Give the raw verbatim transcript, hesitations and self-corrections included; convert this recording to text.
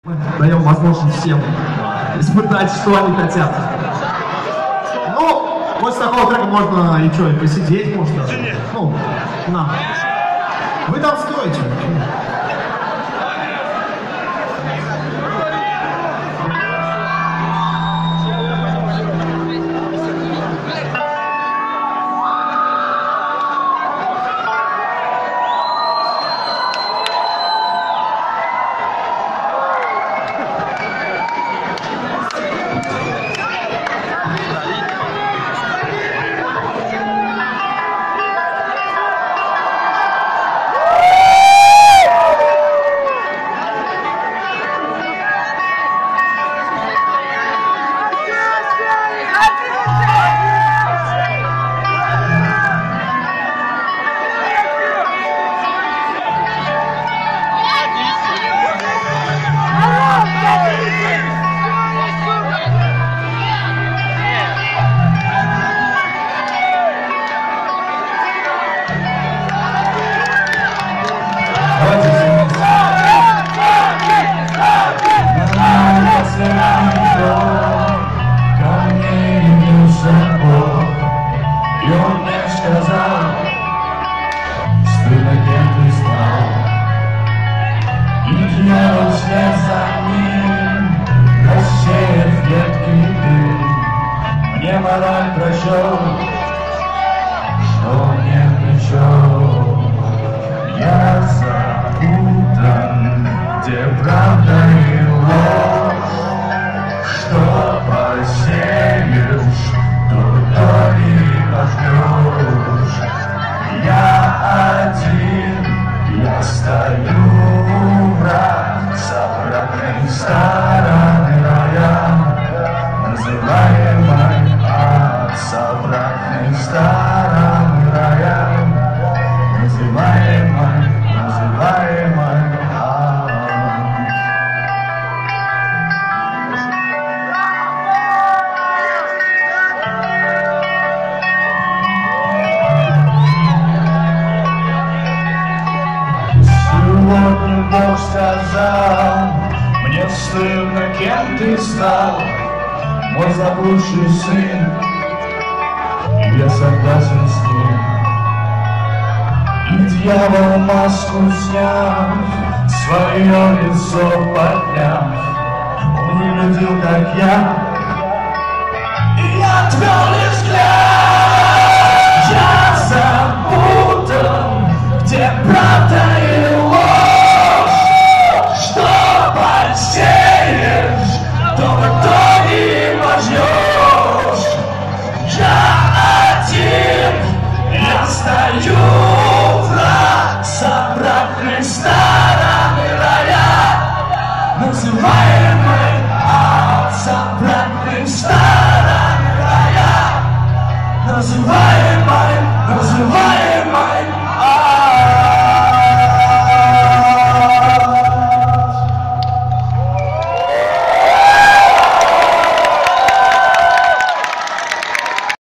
Даем возможность всем испытать, что они хотят. Ну, после такого трека можно и что, и посидеть можно. Ну, на. Вы там стоите. Мне мораль прощал, что мне причем. Я запутан, где правда и ложь. Что посеешь, то и пожнешь. Я один, я стою, враг с обратной стороны рая, называемой с обратной стороны рая, называемой, называемой ад. Сегодня Бог сказал, мне стыдно, кем ты стал, мой заблудший сын. Я согласен с ним. И дьявол маску снял, свое лицо подняв, он выглядел, как я, и я отвел лишь взгляд. Я запутан, где правда и ложь. Что посеешь, то в итоге пожнешь. Я стою, враг с обратной стороны рая, называемый ад, с обратной стороны рая, называемый, называемый.